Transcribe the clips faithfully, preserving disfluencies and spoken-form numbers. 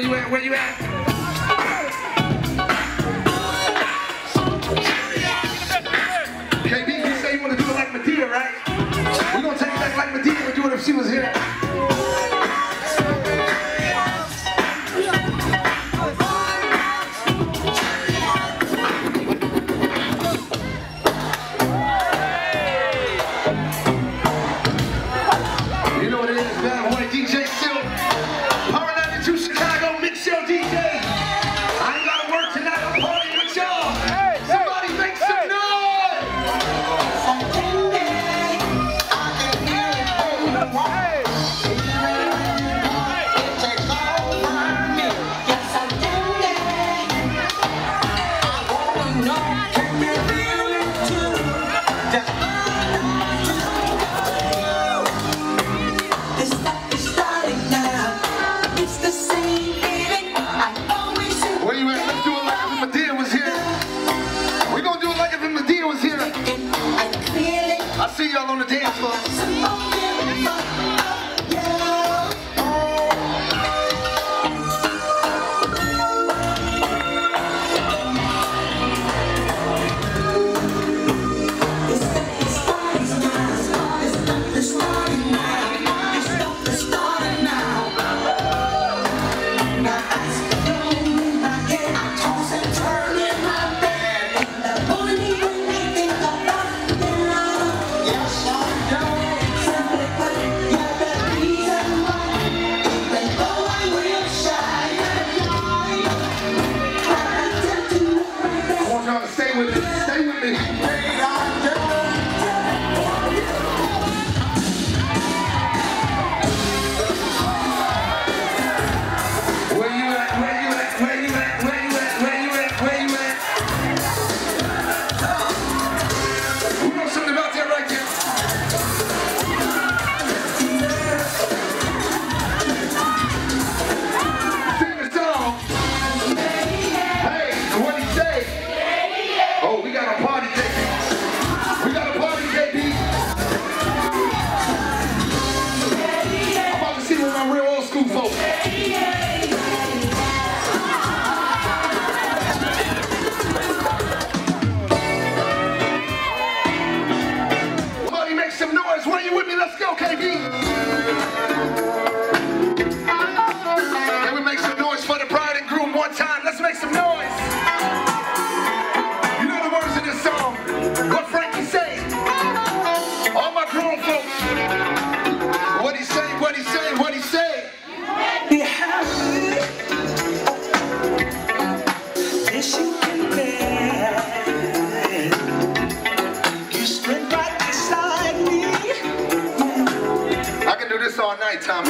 you at? Where you at? K B, you say you want to do it like Medea, right? We're going to take it back like Medea would do it if she was here. You know what it is, Bad Boy D J Silk. Power ninety-two Chicago, Mix Show D J. I ain't got to work tonight, I'm partying with y'all. Somebody make some noise! Where you at? Let's do it like if Medea was here. We're gonna do it like if Medea was here. I see y'all on the dance floor. Stay with me, stay with me. Where you at, where you at, where you at, where you at, where you at, where you at? Who knows something about that right there? Sing the song. Hey, what do you say? Oh, we got a party, K B. We got a party, K B. I'm about to see with my real old school folks. Somebody make some noise. When you with me? Let's go, K B. Can we make some noise for the bride and groom one time? Let's make some noise. What Frankie say? All my grown folks. What he say? What he say? What he say? Be happy. This you can bear. You stood right beside me. I can do this all night, Tommy.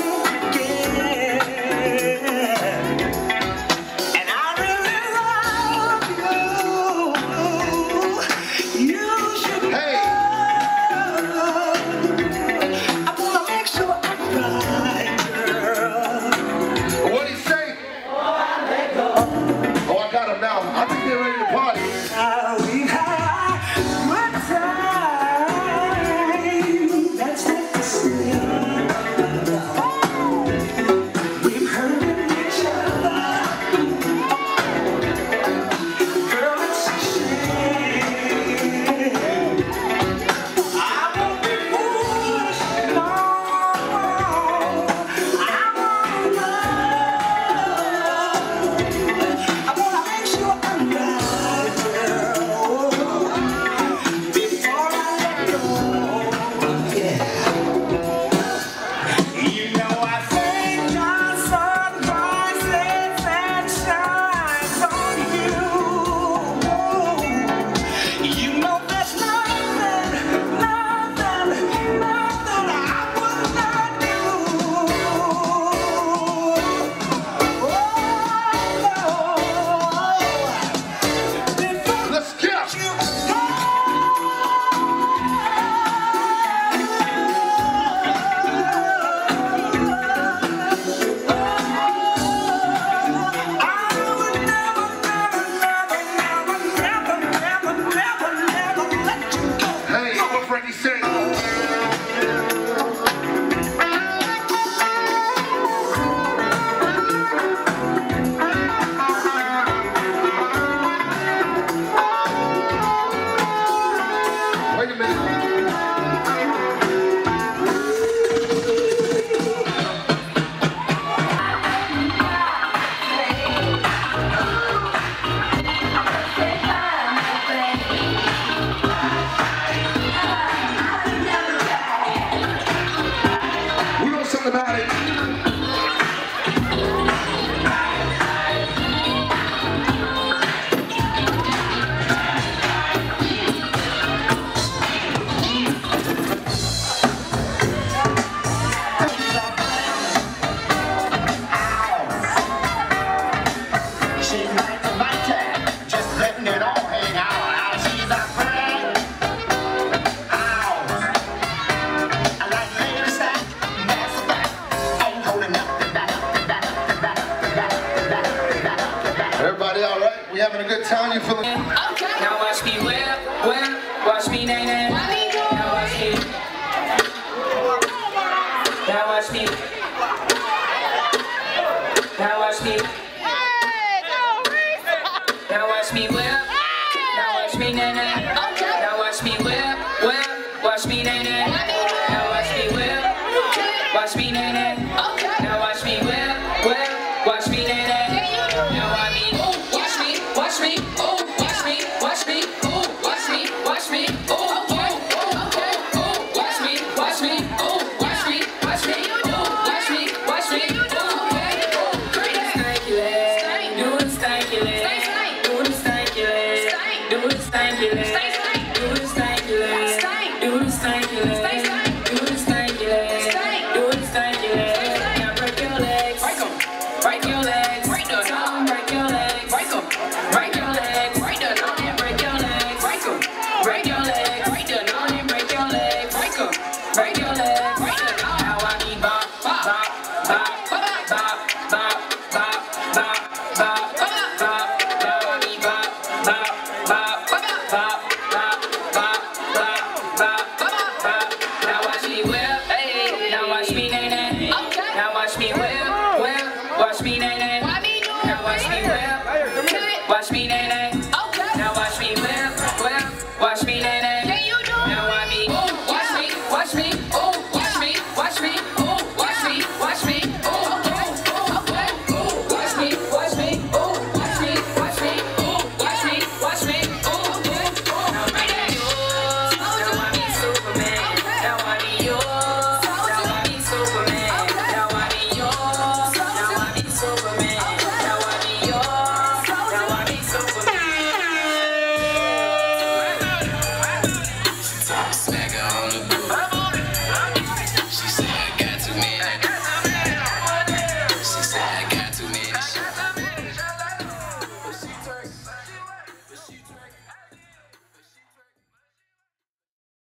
watch me, nay, nay. Now watch me whip. Watch me, nay, nay. Now watch me whip, whip. Watch me, nay, nay. Now I mean, watch me, watch me, oh, watch me, watch me, oh, watch me, watch me, oh, oh, oh, oh, watch me, watch me, oh, watch me, watch me, oh, watch me, watch me, oh, okay, oh, stanky leg, do the stanky leg, do the stanky leg, do the stanky leg, do the stanky leg, do the stanky leg, do the stanky leg, do the stanky leg. Now break your legs, break 'em, break your legs, break the tongue, break your legs, break 'em, break your legs, break the tongue and break your legs, break 'em, break your legs, break the tongue and break your legs, break 'em, break your legs, break the tongue. Now I mean bop, bop, bop, bop, bop, bop, bop, bop, bop, bop, bop. Now I mean bop, bop, bop, bop, bop, bop, bop, bop, bop, bop. Now watch me whip, hey, now watch me nay nay. Now watch me whip, whip, watch me nay nay. Now watch me whip, watch me nay nay. Now watch me whip, whip, watch me nay nay. Now I mean, watch me, watch me, oh, watch me, watch me, oh, watch me, watch me, oh, oh, oh, oh, watch me, watch me, oh, watch me, watch me, oh, watch me, watch me, oh, oh, oh. Now I be yours, now I be Superman, now I be yours, now I be Superman, now I be yours, now I be Superman, now I be yours, now I be Superman. Swagger on the boot.